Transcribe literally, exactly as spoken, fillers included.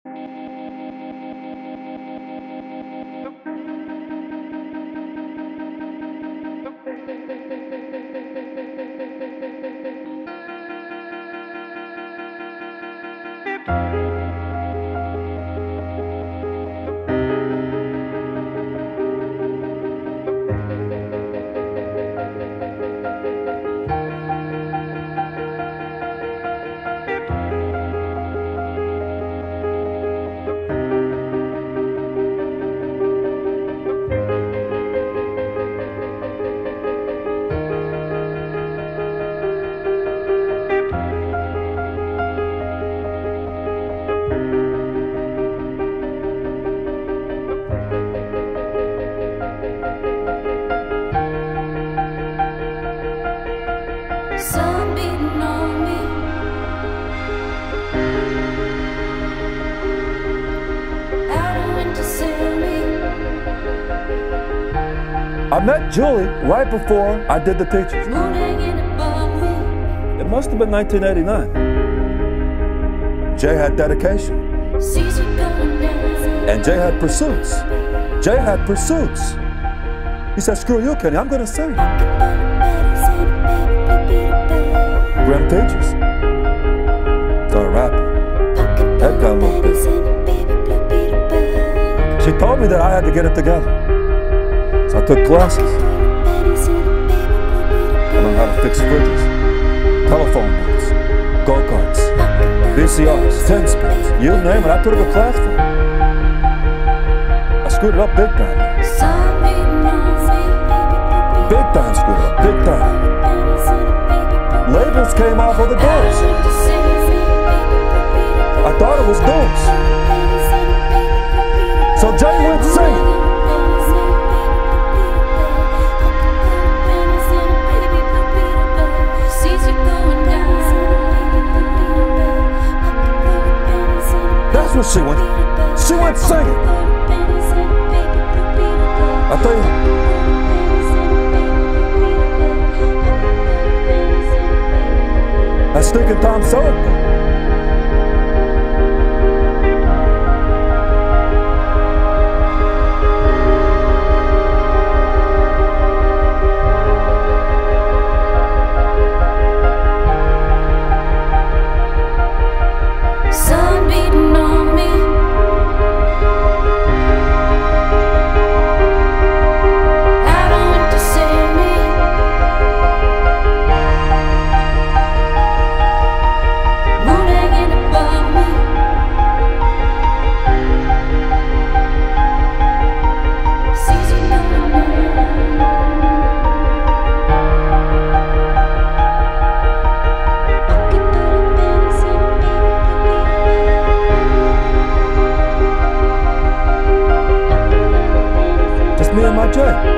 Sun beating on me. Out of winter silly. I met Julie right before I did the Teachers. Moon hanging above me. It must have been nineteen eighty-nine. Jay had Dedication. Seas are going down. And Jay had Pursuits. Jay had Pursuits. He said, screw you, Kenny, I'm gonna sing. Grim Teachers. Started rapping. Head got a little big. She told me that I had to get it together. So I took classes. I learned how to fix fridges, telephone booths, go-karts, V C Rs, ten speeds, you name it, I took a class for it. I screwed it up big time. Big time screwed it up, big time. Labels came off of the doors. I thought it was doors. So Jay went singing. That's what she went. She went singing. I tell you. That's stinking Tom Selleck. Sun beating on me. I don't want to see me. Moon hanging above me. Seas are going Just me and my Jay.